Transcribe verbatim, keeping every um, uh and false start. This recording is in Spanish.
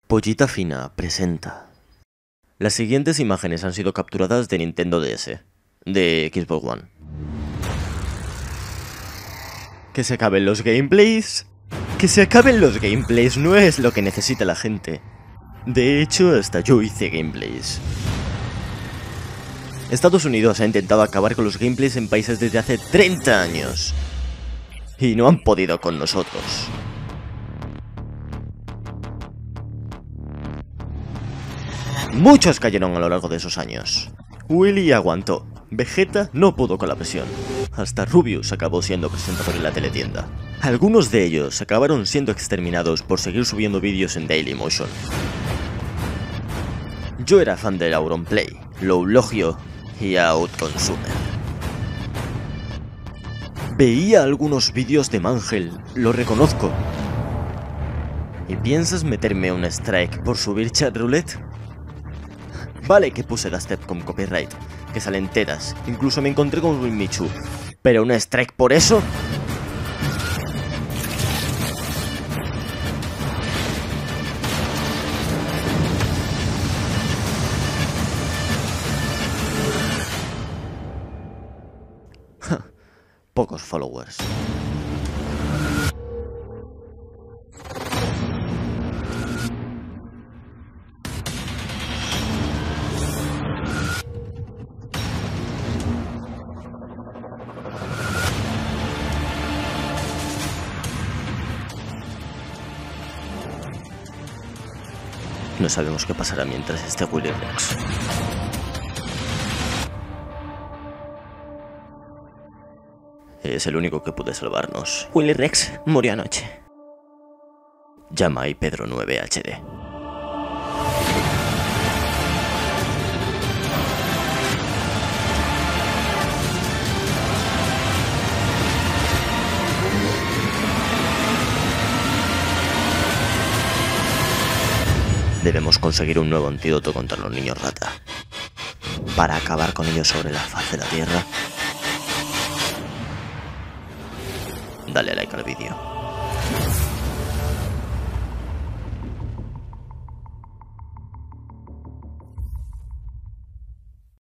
Pollita Fina presenta. Las siguientes imágenes han sido capturadas de Nintendo D S, de Xbox One. ¿Que se acaben los gameplays? Que se acaben los gameplays no es lo que necesita la gente. De hecho, hasta yo hice gameplays. Estados Unidos ha intentado acabar con los gameplays en países desde hace treinta años. Y no han podido con nosotros. Muchos cayeron a lo largo de esos años. Willy aguantó. Vegeta no pudo con la presión. Hasta Rubius acabó siendo presentador en la teletienda. Algunos de ellos acabaron siendo exterminados por seguir subiendo vídeos en Dailymotion. Yo era fan del Auronplay, Loulogio y Outconsumer. Veía algunos vídeos de Mangel, lo reconozco. ¿Y piensas meterme un strike por subir Chat Roulette? Vale que puse Dubstep con copyright, que salen teras, incluso me encontré con Winmichu, pero un strike por eso... Pocos followers. No sabemos qué pasará mientras esté Willy Rex. Es el único que puede salvarnos. Willy Rex murió anoche. Llama a Pedro nueve H D. Debemos conseguir un nuevo antídoto contra los niños rata, para acabar con ellos sobre la faz de la tierra. Dale like al vídeo.